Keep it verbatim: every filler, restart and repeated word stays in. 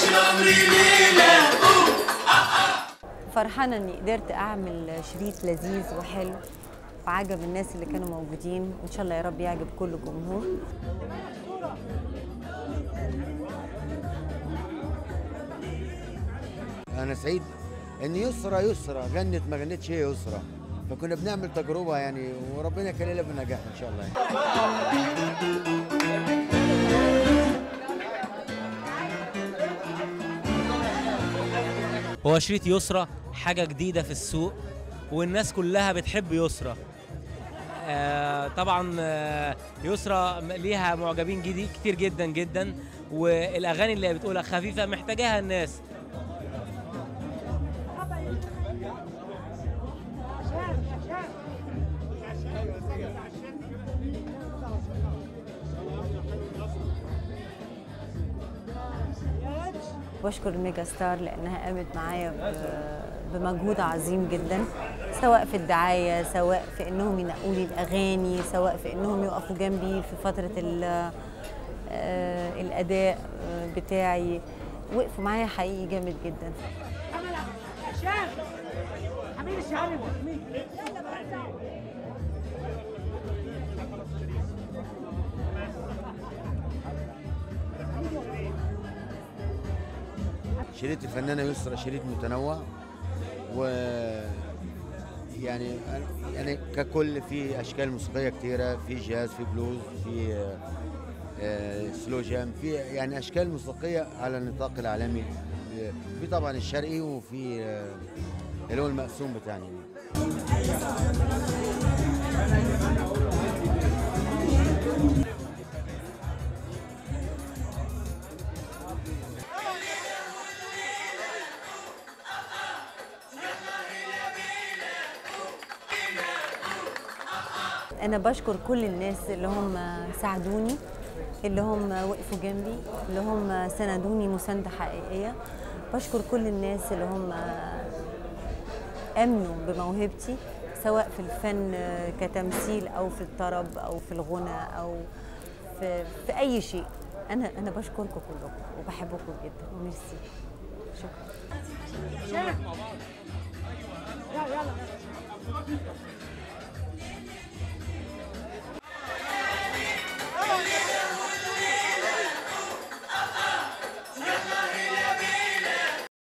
فرحانة إني قدرت أعمل شريط لذيذ وحلو وعجب الناس اللي كانوا موجودين، وإن شاء الله يا رب يعجب كل الجمهور. أنا سعيد إن يسرى يسرى جنت ما جنتش هي يسرى، فكنا بنعمل تجربة يعني، وربنا يكللها بالنجاح إن شاء الله يعني. هو شريط يسرى حاجة جديدة في السوق، والناس كلها بتحب يسرى. آه طبعا آه يسرى ليها معجبين جديد كتير جدا جدا، والأغاني اللي بتقولها خفيفة محتاجاها الناس. بشكر الميجا ستار لأنها قامت معايا بمجهود عظيم جدا، سواء في الدعاية، سواء في إنهم ينقوا لي الأغاني، سواء في إنهم يقفوا جنبي في فترة الأداء بتاعي. وقفوا معايا حقيقي جامد جدا. شريط الفنانة يسرى شريط متنوع، و يعني يعني ككل في اشكال موسيقيه كتيره، في جاز، في بلوز، في آه سلو جام، في يعني اشكال موسيقيه على النطاق العالمي. في طبعا الشرقي، وفي آه اللي هو المقسوم بتاعنا. أنا بشكر كل الناس اللي هم ساعدوني، اللي هم وقفوا جنبي، اللي هم سندوني مساندة حقيقية. بشكر كل الناس اللي هم آمنوا بموهبتي، سواء في الفن كتمثيل أو في الطرب أو في الغنى أو في, في أي شيء. أنا أنا بشكركم كلكم وبحبكم جدا وميرسي. شكرا.